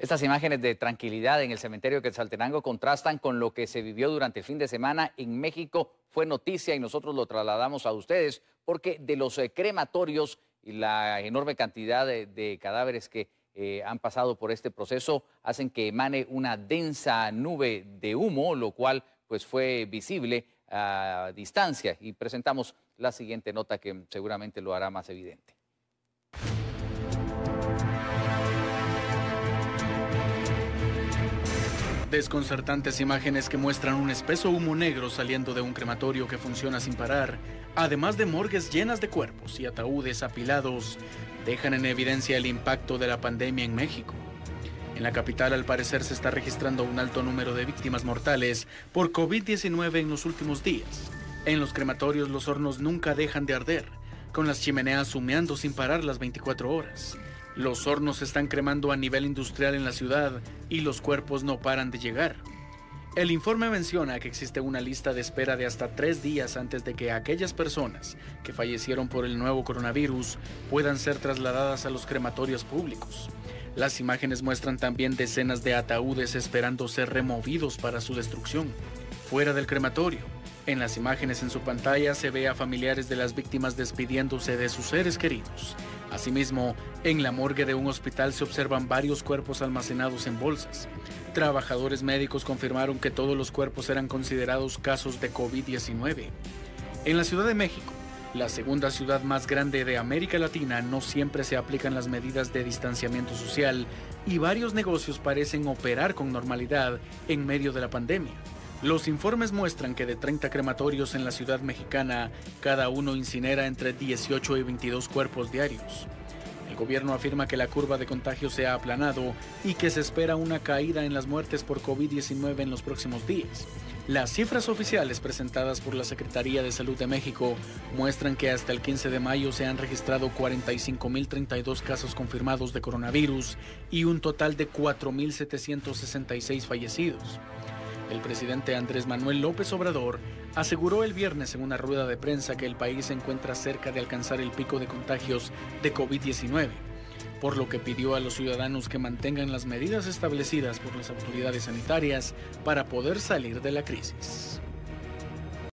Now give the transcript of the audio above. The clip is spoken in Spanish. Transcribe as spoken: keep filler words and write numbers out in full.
Estas imágenes de tranquilidad en el cementerio de Quetzaltenango contrastan con lo que se vivió durante el fin de semana en México. Fue noticia y nosotros lo trasladamos a ustedes porque de los eh, crematorios y la enorme cantidad de, de cadáveres que eh, han pasado por este proceso hacen que emane una densa nube de humo, lo cual pues fue visible a distancia. Y presentamos la siguiente nota que seguramente lo hará más evidente. Desconcertantes imágenes que muestran un espeso humo negro saliendo de un crematorio que funciona sin parar, además de morgues llenas de cuerpos y ataúdes apilados, dejan en evidencia el impacto de la pandemia en México. En la capital, al parecer, se está registrando un alto número de víctimas mortales por COVID diecinueve en los últimos días. En los crematorios, los hornos nunca dejan de arder, con las chimeneas humeando sin parar las veinticuatro horas. Los hornos se están cremando a nivel industrial en la ciudad y los cuerpos no paran de llegar. El informe menciona que existe una lista de espera de hasta tres días antes de que aquellas personas que fallecieron por el nuevo coronavirus puedan ser trasladadas a los crematorios públicos. Las imágenes muestran también decenas de ataúdes esperando ser removidos para su destrucción. Fuera del crematorio, en las imágenes en su pantalla se ve a familiares de las víctimas despidiéndose de sus seres queridos. Asimismo, en la morgue de un hospital se observan varios cuerpos almacenados en bolsas. Trabajadores médicos confirmaron que todos los cuerpos eran considerados casos de COVID diecinueve. En la Ciudad de México, la segunda ciudad más grande de América Latina, no siempre se aplican las medidas de distanciamiento social y varios negocios parecen operar con normalidad en medio de la pandemia. Los informes muestran que de treinta crematorios en la ciudad mexicana, cada uno incinera entre dieciocho y veintidós cuerpos diarios. El gobierno afirma que la curva de contagio se ha aplanado y que se espera una caída en las muertes por COVID diecinueve en los próximos días. Las cifras oficiales presentadas por la Secretaría de Salud de México muestran que hasta el quince de mayo se han registrado cuarenta y cinco mil treinta y dos casos confirmados de coronavirus y un total de cuatro mil setecientos sesenta y seis fallecidos. El presidente Andrés Manuel López Obrador aseguró el viernes en una rueda de prensa que el país se encuentra cerca de alcanzar el pico de contagios de COVID diecinueve, por lo que pidió a los ciudadanos que mantengan las medidas establecidas por las autoridades sanitarias para poder salir de la crisis.